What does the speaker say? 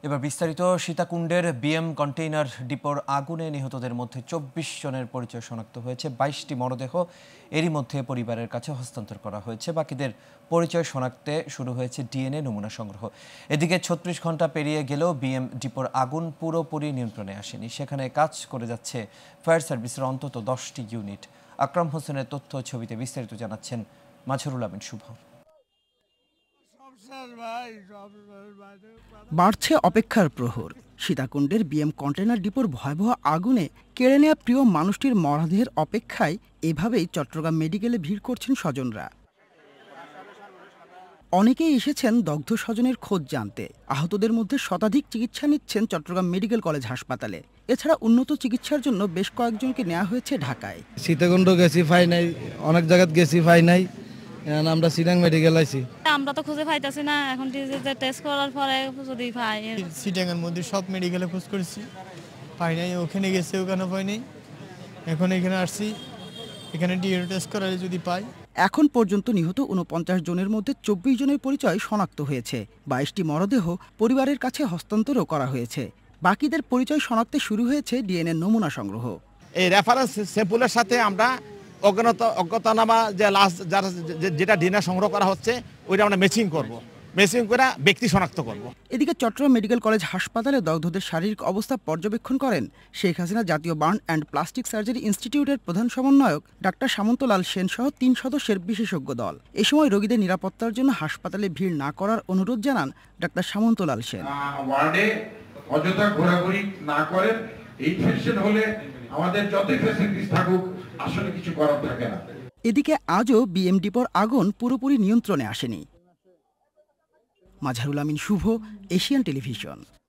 এবার বিস্তারিত। সীতাকুণ্ডের BM container ডিপোর আগুনে নিহতদের মধ্যে ২৪ জনের পরিচয় শনাক্ত হয়েছে। ২২টি মরদেহ এরই মধ্যে পরিবারের কাছে হস্তান্তর করা হয়েছে। বাকিদের পরিচয় শনাক্তে শুরু হয়েছে ডিএনএ নমুনা সংগ্রহ। এদিকে ৩৬ ঘন্টা পেরিয়ে গেলেও বিএম ডিপোর আগুন পুরোপুরি নিয়ন্ত্রণে আসেনি। সেখানে কাজ করে যাচ্ছে ফায়ার সার্ভিসের অন্তত ১০টি ইউনিট। আকরাম হোসেনের তথ্য ছবিতে বিস্তারিত জানাচ্ছেন মাজহারুল আমিন শুভ। বাড়ছে অপেক্ষার প্রহর। সীতাকুণ্ডের বিএম কন্টেইনার ডিপোর ভয়াবহ আগুনে কেড়ে নেওয়া প্রিয় মানুষটির মরদেহের অপেক্ষায় এভাবেই চট্টগ্রাম মেডিকেলে ভিড় করছেন স্বজনরা। অনেকেই এসেছেন দগ্ধ স্বজনের খোঁজ জানতে। আহতদের মধ্যে শতাধিক চিকিৎসা নিচ্ছেন চট্টগ্রাম মেডিকেল কলেজ হাসপাতালে। এছাড়া উন্নত চিকিৎসার জন্য বেশ কয়েকজনকে নেওয়া হয়েছে ঢাকায়। সীতাকুণ্ড গেছি, পাই নাই, অনেক জায়গায় গেছি, পাই নাই, আমরা সিটাং মেডিকেল আইছি। আমরা তো খুঁজে পাইতাছি না, এখন টেস্ট করার পরে যদি পাই। সিটাঙের মধ্যে সব মেডিকেলে খোঁজ করেছি, পাই নাই। ওখানে গেছে, ওখানে পাই নাই। এখন এখানে আসছি, এখানে ডিএনএ টেস্ট করালে যদি পাই। এখন পর্যন্ত নিহত ৪৯ জনের মধ্যে ২৪ জনের পরিচয় শনাক্ত হয়েছে। ২২টি মরদেহ পরিবারের কাছে হস্তান্তরও করা হয়েছে। বাকিদের পরিচয় শনাক্তে শুরু হয়েছে ডিএনএ নমুনা সংগ্রহ। এই রেফারেন্স স্যাম্পলের সাথে আমরা অজ্ঞাতনামা যে লাস্ট যেটা ডিএনএ সংগ্রহ করা হচ্ছে ওইটা আমরা ম্যাচিং করব, ম্যাচিং করে ব্যক্তি শনাক্ত করব। এদিকে চট্টগ্রাম মেডিকেল কলেজ হাসপাতালে দগ্ধদের শারীরিক অবস্থা পর্যবেক্ষণ করেন শেখ হাসিনা জাতীয় বার্ন অ্যান্ড প্লাস্টিক সার্জারি ইনস্টিটিউটের প্রধান সমন্বয়ক ডাক্তার সামন্তলাল সেন সহ ৩ সদস্যের বিশেষজ্ঞ দল। এ সময় রোগীদের নিরাপত্তার জন্য হাসপাতালে ভিড় না করার অনুরোধ জানান ডাক্তার সামন্তলাল সেন। ওয়ার্ডে অযথা ঘোরাঘুরি না করেন। ইনফেকশন হলে আমাদের যত ফ্যাসিলিটিস থাকুক, আসলে কিছু করার থাকে না। এদিকে আজও বিএম ডিপোর আগুন পুরোপুরি নিয়ন্ত্রণে আসেনি। Mazharul Amin Shuvo, Asian television.